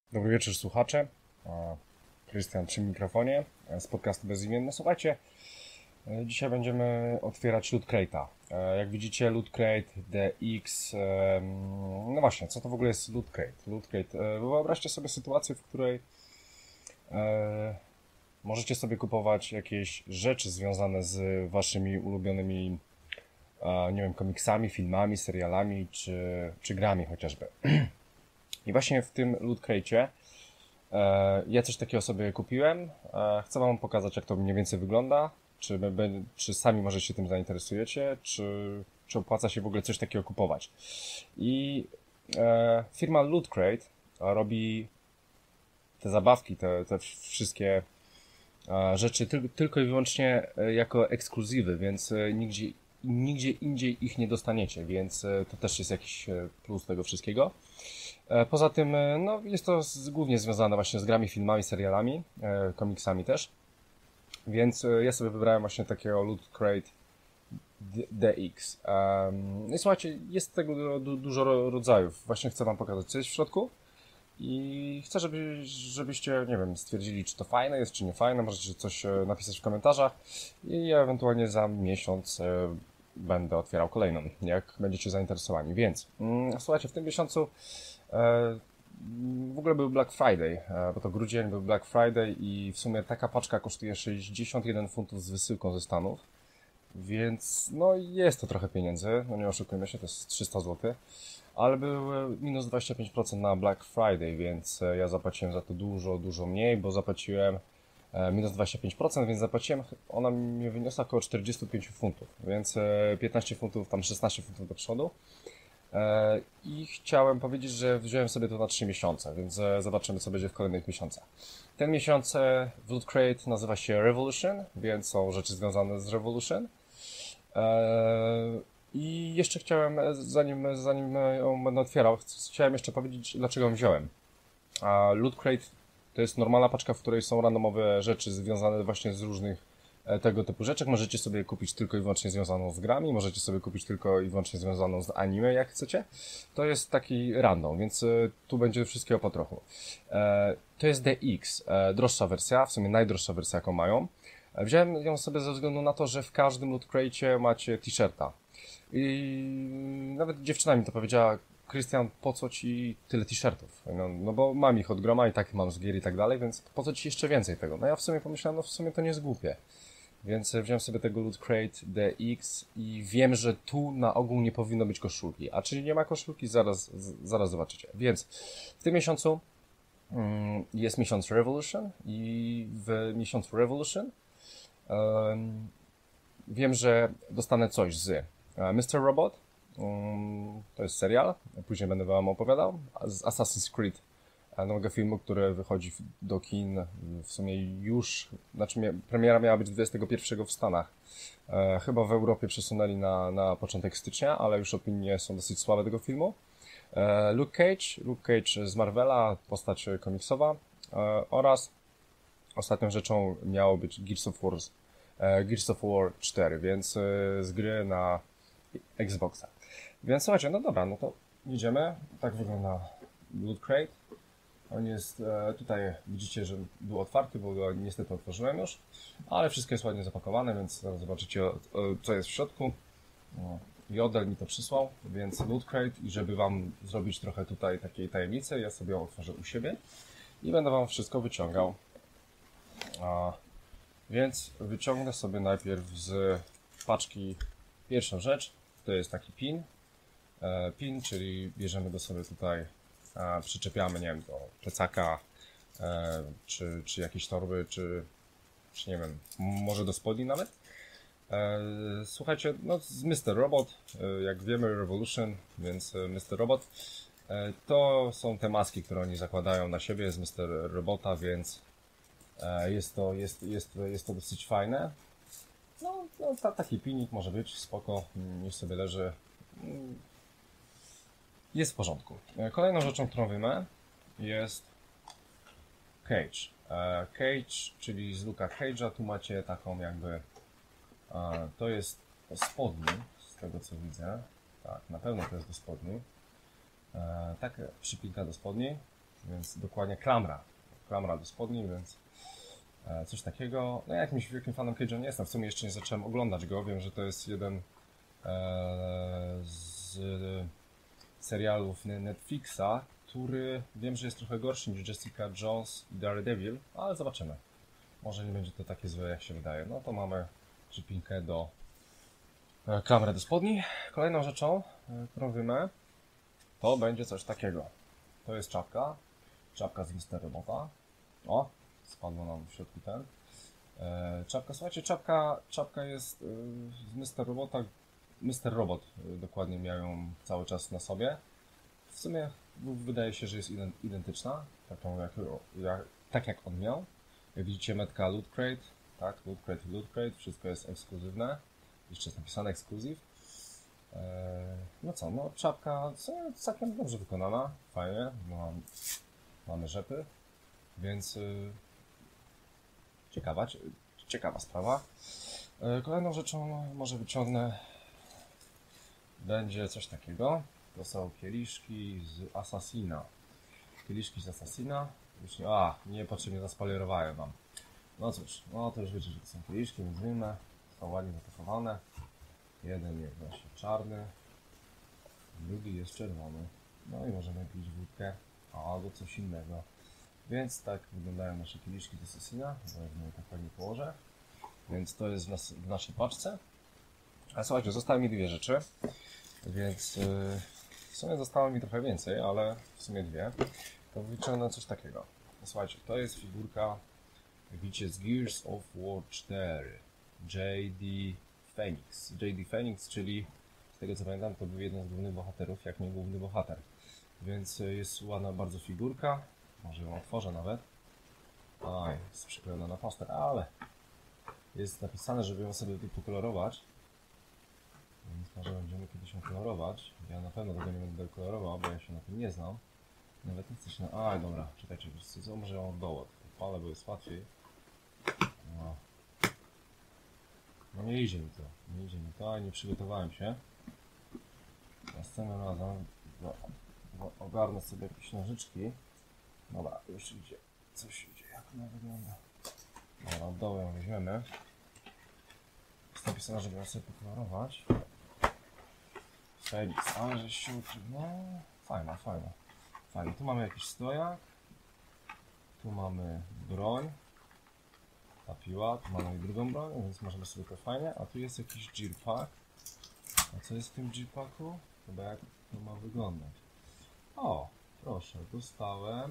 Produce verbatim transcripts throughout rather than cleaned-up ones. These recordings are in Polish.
Dobry wieczór, słuchacze. Krystian przy mikrofonie z podcastu Bezimienny. Słuchajcie, dzisiaj będziemy otwierać Loot Crate'a. Jak widzicie, Loot Crate D X. No właśnie, co to w ogóle jest Loot Crate? Loot Crate. Wyobraźcie sobie sytuację, w której możecie sobie kupować jakieś rzeczy związane z waszymi ulubionymi, nie wiem, komiksami, filmami, serialami czy, czy grami chociażby. I właśnie w tym Loot Crate'cie e, ja coś takiego sobie kupiłem. E, chcę wam pokazać, jak to mniej więcej wygląda. Czy, be, czy sami może się tym zainteresujecie, czy, czy opłaca się w ogóle coś takiego kupować. I e, firma Loot Crate robi te zabawki, te, te wszystkie e, rzeczy tyl, tylko i wyłącznie jako ekskluzywy, więc nigdzie, nigdzie indziej ich nie dostaniecie, więc to też jest jakiś plus tego wszystkiego. Poza tym, no, jest to z, głównie związane właśnie z grami, filmami, serialami, e, komiksami też. Więc e, ja sobie wybrałem właśnie takiego Loot Crate D X. Um, I słuchajcie, jest tego du, du, dużo rodzajów. Właśnie chcę wam pokazać, co jest w środku. I chcę, żeby, żebyście, nie wiem, stwierdzili, czy to fajne jest, czy nie fajne. Możecie coś napisać w komentarzach. I ja ewentualnie za miesiąc e, będę otwierał kolejną, jak będziecie zainteresowani. Więc, mm, słuchajcie, w tym miesiącu w ogóle był Black Friday, bo to grudzień, był Black Friday i w sumie taka paczka kosztuje sześćdziesiąt jeden funtów z wysyłką ze Stanów, więc no jest to trochę pieniędzy, no nie oszukujmy się, to jest trzysta złotych, ale był minus dwadzieścia pięć procent na Black Friday, więc ja zapłaciłem za to dużo, dużo mniej, bo zapłaciłem minus dwadzieścia pięć procent, więc zapłaciłem, ona mi wyniosła około czterdzieści pięć funtów, więc piętnaście funtów, tam szesnaście funtów do przodu. I chciałem powiedzieć, że wziąłem sobie to na trzy miesiące, więc zobaczymy, co będzie w kolejnych miesiącach. Ten miesiąc w Loot Crate nazywa się Revolution, więc są rzeczy związane z Revolution. I jeszcze chciałem, zanim, zanim ją będę otwierał, chciałem jeszcze powiedzieć, dlaczego ją wziąłem. Loot Crate to jest normalna paczka, w której są randomowe rzeczy związane właśnie z różnych tego typu rzeczek. Możecie sobie kupić tylko i wyłącznie związaną z grami, możecie sobie kupić tylko i wyłącznie związaną z anime, jak chcecie. To jest taki random, więc tu będzie wszystkiego po trochu. To jest D X, droższa wersja, w sumie najdroższa wersja, jaką mają. Wziąłem ją sobie ze względu na to, że w każdym Loot Crate'cie macie t-shirta. I nawet dziewczyna mi to powiedziała: Krystian, po co ci tyle t-shirtów? No, no bo mam ich od groma i tak mam z gier i tak dalej, więc po co ci jeszcze więcej tego? No ja w sumie pomyślałem, no w sumie to nie jest głupie. Więc wziąłem sobie tego Loot Crate D X i wiem, że tu na ogół nie powinno być koszulki. A czy nie ma koszulki? Zaraz, z, zaraz zobaczycie. Więc w tym miesiącu mm, jest miesiąc Revolution i w miesiącu Revolution um, wiem, że dostanę coś z uh, mister Robot. Um, to jest serial, później będę wam opowiadał. Z Assassin's Creed, nowego filmu, który wychodzi do kin w sumie już, znaczy premiera miała być dwudziestego pierwszego w Stanach. E, chyba w Europie przesunęli na, na początek stycznia, ale już opinie są dosyć słabe tego filmu. E, Luke Cage, Luke Cage z Marvela, postać komiksowa, e, oraz ostatnią rzeczą miało być Gears of War, e, Gears of War cztery, więc e, z gry na Xboxa. Więc słuchajcie, no dobra, no to idziemy. Tak wygląda Loot Crate. On jest, tutaj widzicie, że był otwarty, bo go niestety otworzyłem już, ale wszystko jest ładnie zapakowane, więc zaraz zobaczycie, co jest w środku. Jodel mi to przysłał, więc Loot Crate, i żeby wam zrobić trochę tutaj takiej tajemnicy, ja sobie ją otworzę u siebie i będę wam wszystko wyciągał. A, więc wyciągnę sobie najpierw z paczki pierwszą rzecz, to jest taki pin. E, pin, czyli bierzemy go sobie tutaj, a przyczepiamy, nie wiem, do plecaka, e, czy, czy jakieś torby, czy, czy nie wiem, może do spodni nawet. E, słuchajcie, no z mister Robot, e, jak wiemy Revolution, więc mister Robot, e, to są te maski, które oni zakładają na siebie z mister Robota, więc e, jest, to, jest, jest, jest to dosyć fajne. No, no ta, taki pinik może być, spoko, niech sobie leży. Jest w porządku. Kolejną rzeczą, którą wyjmę, jest Cage. Cage, czyli z Luke'a Cage'a. Tu macie taką jakby, to jest do spodni, z tego co widzę. Tak, na pewno to jest do spodni. Taka przypinka do spodni. więc dokładnie klamra, klamra do spodni, więc e, coś takiego. No ja jakimś wielkim fanem Cage'a nie jestem, w sumie jeszcze nie zacząłem oglądać go, wiem, że to jest jeden e, z serialów Netflixa, który wiem, że jest trochę gorszy niż Jessica Jones i Daredevil, ale zobaczymy. Może nie będzie to takie złe, jak się wydaje. No to mamy przypinkę do e, klamry do spodni. Kolejną rzeczą, e, którą wymę, to będzie coś takiego. To jest czapka. Czapka z mister Robota. O, spadło nam w środku ten. E, czapka, słuchajcie, czapka, czapka jest e, z mister Robota. mister Robot e, dokładnie miał ją cały czas na sobie. W sumie wydaje się, że jest identyczna, taką jak, jak, tak jak on miał. Jak widzicie, metka Loot Crate, tak, Loot Crate, Loot Crate, wszystko jest ekskluzywne. Jeszcze jest napisane ekskluzyw. Eee, no co, no czapka całkiem dobrze wykonana, fajnie, no, mamy rzepy, więc yy, ciekawa, ciekawa sprawa. Yy, kolejną rzeczą może wyciągnę będzie coś takiego. To są kieliszki z Assassina. Kieliszki z Assassina. Już nie, a, niepotrzebnie zaspoilerowałem wam. No cóż, no to już wiecie, że to są kieliszki, więc wiemy. Są ładnie zapakowane. Jeden jest właśnie czarny, drugi jest czerwony. No i możemy pić wódkę albo coś innego. Więc tak wyglądają nasze kieliszki z Assassina. Zależnie je tak fajnie położę. Więc to jest w, nas, w naszej paczce. A słuchajcie, zostały mi dwie rzeczy. Więc yy, w sumie zostało mi trochę więcej, ale w sumie dwie. To wyciągnę coś takiego. Słuchajcie, to jest figurka, jak widzicie, z Gears of War cztery. J D Phoenix. J D Phoenix, czyli z tego co pamiętam, to był jeden z głównych bohaterów, jak nie główny bohater. Więc jest ładna bardzo figurka. Może ją otworzę nawet. Aj, jest przyklejona na poster, ale jest napisane, żeby ją sobie tutaj pokolorować. Więc może będziemy kiedyś ją kolorować. Ja na pewno tego nie będę kolorował, bo ja się na tym nie znam. Nawet nie chcę się na... Aj, dobra, czekajcie, co, może ją od dołu odpalę, bo jest łatwiej. No. No nie idzie mi to, nie idzie mi to, a nie przygotowałem się. Następnym razem no, no, ogarnę sobie jakieś nożyczki. Dobra, już idzie, coś idzie, jak ona wygląda. Dobra, od dołu ją weźmiemy. Jest napisane, żeby ją sobie pokolorować. Felix, ale żeś się uczył, no fajna, fajna. Fajnie, tu mamy jakiś stojak. Tu mamy broń. Ta piła, tu mamy drugą broń, więc możemy sobie to fajnie. A tu jest jakiś gearpack. A co jest w tym gearpacku? Chyba jak to ma wyglądać. O, proszę, dostałem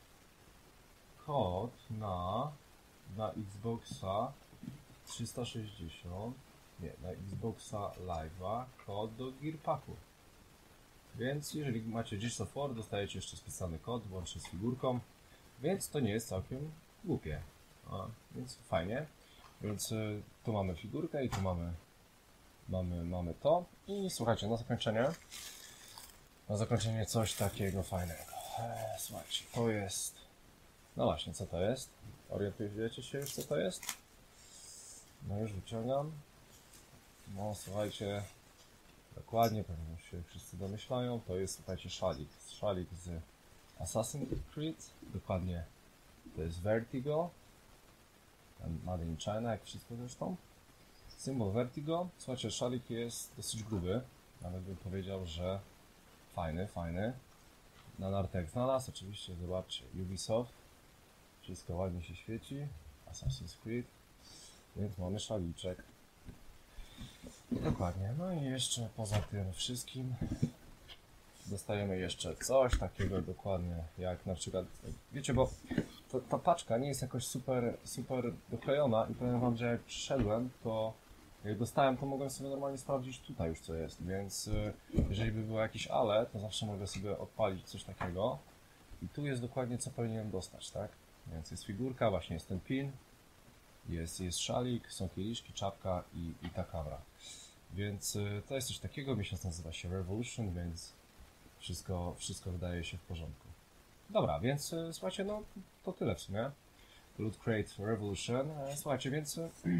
kod na, na Xboxa trzysta sześćdziesiąt. Nie, na Xboxa Live'a kod do gearpacku. Więc jeżeli macie Gears of War, dostajecie jeszcze spisany kod, łącznie z figurką. Więc to nie jest całkiem głupie. A, więc fajnie. Więc y, tu mamy figurkę i tu mamy, mamy, mamy to. I słuchajcie, na zakończenie na zakończenie coś takiego fajnego. Eee, słuchajcie, to jest... No właśnie, co to jest? Orientujecie się już, co to jest? No już wyciągam. No słuchajcie, dokładnie, pewnie już się wszyscy domyślają. To jest, słuchajcie, szalik. Szalik z Assassin's Creed. Dokładnie to jest Vertigo. Made in China, jak wszystko zresztą. Symbol Vertigo. Słuchajcie, szalik jest dosyć gruby. Nawet bym powiedział, że fajny, fajny. Na nartach znalazł. Oczywiście, zobaczcie, Ubisoft. Wszystko ładnie się świeci. Assassin's Creed. Więc mamy szaliczek. Dokładnie. No i jeszcze poza tym wszystkim dostajemy jeszcze coś takiego dokładnie, jak na przykład, wiecie, bo to, ta paczka nie jest jakoś super, super doklejona i powiem wam, że jak przyszedłem, to jak dostałem, to mogłem sobie normalnie sprawdzić tutaj już co jest, więc jeżeli by było jakieś ale, to zawsze mogę sobie odpalić coś takiego i tu jest dokładnie co powinienem dostać, tak? Więc jest figurka, właśnie jest ten pin, jest, jest szalik, są kieliszki, czapka i, i ta kamera. Więc to jest coś takiego, miesiąc nazywa się Revolution, więc wszystko, wszystko wydaje się w porządku. Dobra, więc słuchajcie, no to tyle w sumie. Loot Crate Revolution. Słuchajcie, więc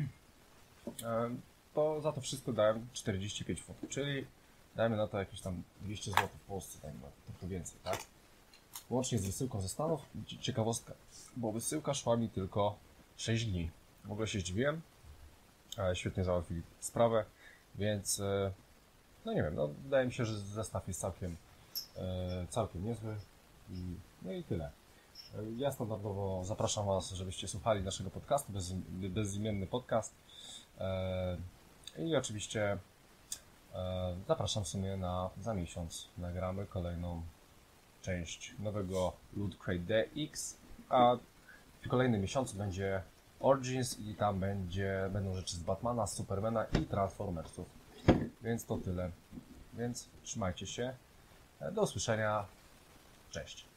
to za to wszystko dałem czterdzieści pięć funtów, czyli dajmy na to jakieś tam dwieście złotych w Polsce, tak, trochę więcej, tak? łącznie z wysyłką ze Stanów. Ciekawostka, bo wysyłka szła mi tylko sześć dni. W ogóle się zdziwiłem, ale świetnie załatwili sprawę, więc no nie wiem, no wydaje mi się, że zestaw jest całkiem, całkiem niezły i, no i tyle. Ja standardowo zapraszam Was, żebyście słuchali naszego podcastu, bez, bezimienny podcast i oczywiście zapraszam w sumie na za miesiąc nagramy kolejną część nowego Loot Crate D X, a w kolejnym miesiącu będzie Origins i tam będzie, będą rzeczy z Batmana, z Supermana i Transformersów. Więc to tyle. Więc trzymajcie się. Do usłyszenia. Cześć.